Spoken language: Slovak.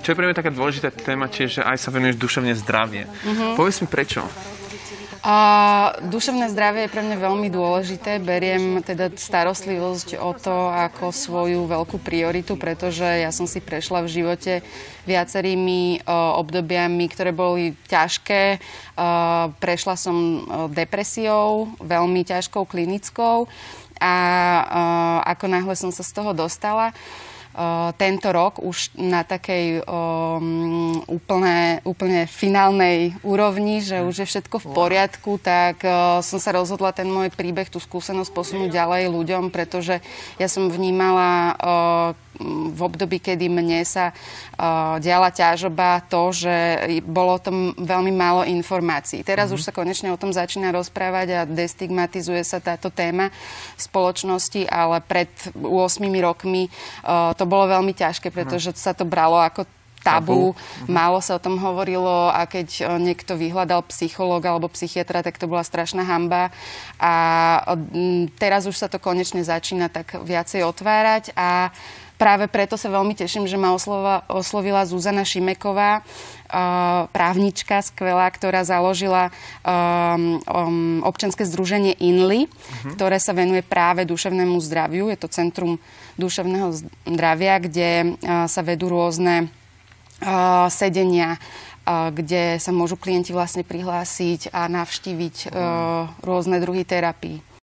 čo je pre mňa taká dôležitá téma tiež, že aj sa venuješ duševne zdravie. Povedz mi prečo. Duševné zdravie je pre mňa veľmi dôležité. Beriem teda starostlivosť o to ako svoju veľkú prioritu, pretože ja som si prešla v živote viacerými obdobiami, ktoré boli ťažké. Prešla som depresiou, veľmi ťažkou klinickou a ako náhle som sa z toho dostala, tento rok už na takej úplne finálnej úrovni, že už je všetko v poriadku, tak som sa rozhodla ten môj príbeh, tú skúsenosť posunúť ďalej ľuďom, pretože ja som vnímala v období, kedy mne sa diala ťažoba, to, že bolo o tom veľmi málo informácií. Teraz už sa konečne o tom začína rozprávať a destigmatizuje sa táto téma v spoločnosti, ale pred 8 rokmi to bolo veľmi ťažké, pretože sa to bralo ako tabu. Málo sa o tom hovorilo a keď niekto vyhľadal psychológa alebo psychiatra, tak to bola strašná hanba. A teraz už sa to konečne začína tak viacej otvárať a práve preto sa veľmi teším, že ma oslovila Zuzana Šimeková, právnička skvelá, ktorá založila občianske združenie INLI, ktoré sa venuje práve duševnému zdraviu. Je to Centrum duševného zdravia, kde sa vedú rôzne sedenia, kde sa môžu klienti vlastne prihlásiť a navštíviť rôzne druhy terapií.